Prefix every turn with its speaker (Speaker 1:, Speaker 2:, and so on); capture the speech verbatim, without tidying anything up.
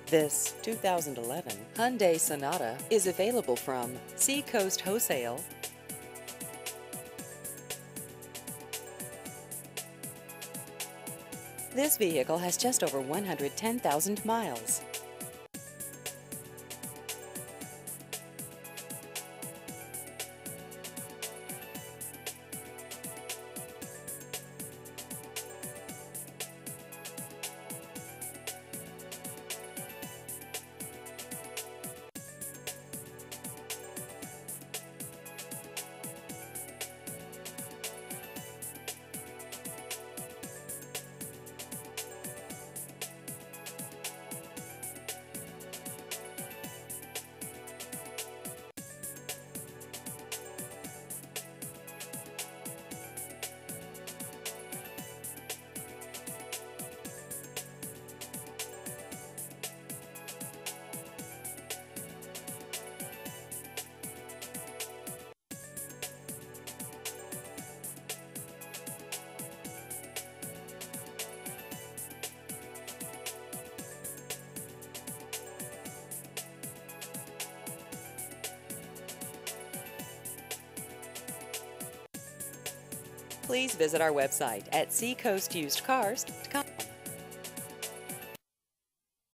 Speaker 1: This two thousand eleven Hyundai Sonata is available from Seacoast Wholesale. This vehicle has just over one hundred ten thousand miles. Please visit our website at seacoast used cars dot com.